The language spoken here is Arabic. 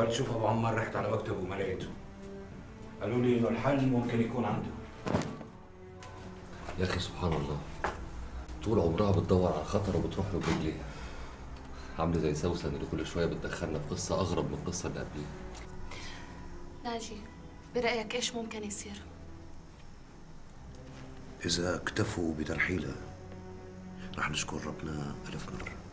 حاولت اشوف ابو عمار، رحت على مكتبه وما لقيته. قالوا لي انه الحل ممكن يكون عنده. يا اخي سبحان الله، طول عمرها بتدور على خطر وبتروح له برجليها، عامله زي سوسن اللي كل شويه بتدخلنا في قصه اغرب من القصه اللي قبليها. ناجي، برايك ايش ممكن يصير؟ إذا اكتفوا بترحيلها رح نشكر ربنا 1000 مرة.